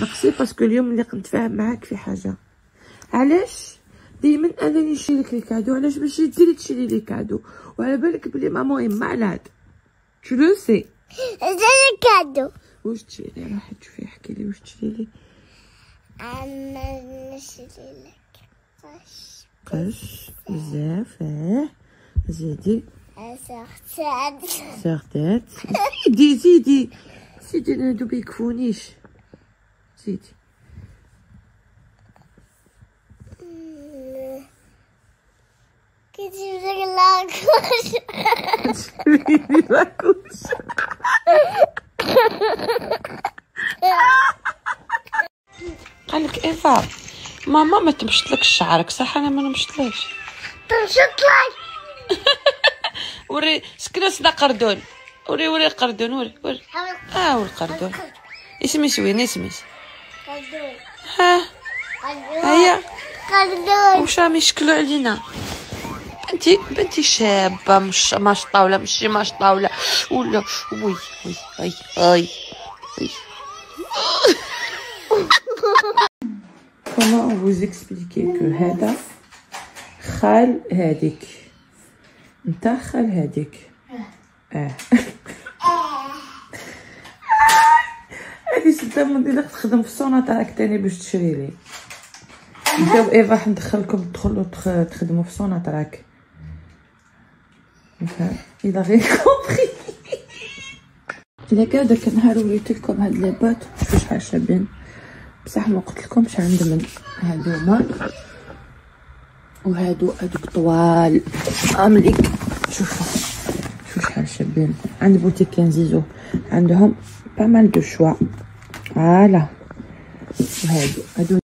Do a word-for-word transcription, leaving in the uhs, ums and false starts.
نقصي باسكو اليوم اللي نتفاهم معاك في حاجه. علاش ديما انني نشري لك لي كادو؟ علاش باش تزيدي تشري لي كادو وعلى بالك بلي ما مهمه على هاد تو لو سي زي كادو. واش تشري لي؟ راح تشوفي احكي لي واش تشري لي. انا نشري لك قش قش بزاف. اه زيدي ساعتات ساعتات. زيدي زيدي زيدي هادو بيكفونيش. زيدي كتجيب لك لاكوش. تجيبي لاكوش. قالك ايفا ماما ما تمشطلكش شعرك صح؟ انا ما نمشطلكش. تمشطلك. وري سكنه صدا قردون. وري وري القردون. وري وري اه وري القردون. اسمي سوين اسمي قردون. ها هيا قردون. واش راهم يشكلوا علينا؟ بنتي بنتي شابه مش ماش طاوله ماشي ماش طاوله ولا وي وي اي اي اي. Comment vous expliquer que هذا خال هاديك نتا خال هاديك. اه هادي سته مدير تخدم في الصونات راك تاني باش تشري لي. انت وايفا راح ندخلكم تدخلوا تخدموا في الصونات راك. il a rien compris. الا كاع داك النهار وريت لكم هاد لي بوط شحال شابين بصح ما قلت لكمش عندهم هادوما وهادو هادوك طوال امليك. شوفوا شوف شحال شابين. عند بوتيك زيزو عندهم با مال دو شوا. فوالا وهادو هادو